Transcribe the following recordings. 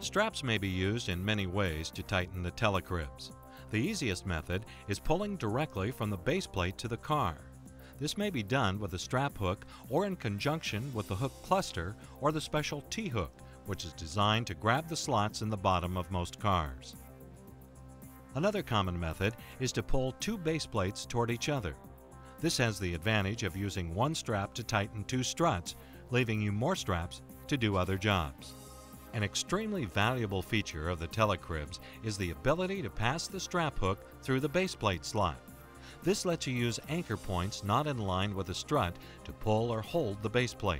Straps may be used in many ways to tighten the TeleCribs. The easiest method is pulling directly from the base plate to the car. This may be done with a strap hook or in conjunction with the hook cluster or the special T-hook, which is designed to grab the slots in the bottom of most cars. Another common method is to pull two base plates toward each other. This has the advantage of using one strap to tighten two struts, leaving you more straps to do other jobs. An extremely valuable feature of the TeleCribs is the ability to pass the strap hook through the base plate slot. This lets you use anchor points not in line with the strut to pull or hold the base plate.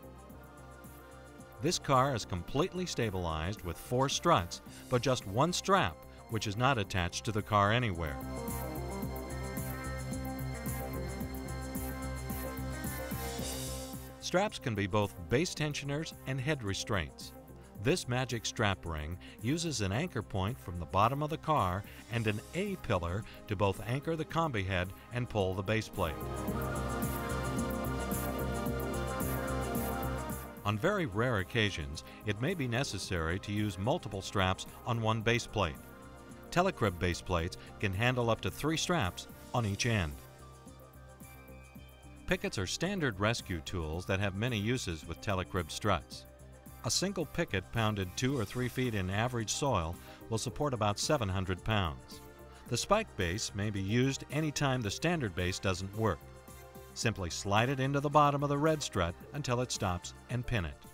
This car is completely stabilized with 4 struts, but just one strap, which is not attached to the car anywhere. Straps can be both base tensioners and head restraints. This magic strap ring uses an anchor point from the bottom of the car and an A-pillar to both anchor the combi head and pull the base plate. On very rare occasions, it may be necessary to use multiple straps on one base plate. TeleCrib base plates can handle up to 3 straps on each end. Pickets are standard rescue tools that have many uses with TeleCrib struts. A single picket pounded 2 or 3 feet in average soil will support about 700 pounds. The spike base may be used anytime the standard base doesn't work. Simply slide it into the bottom of the red strut until it stops and pin it.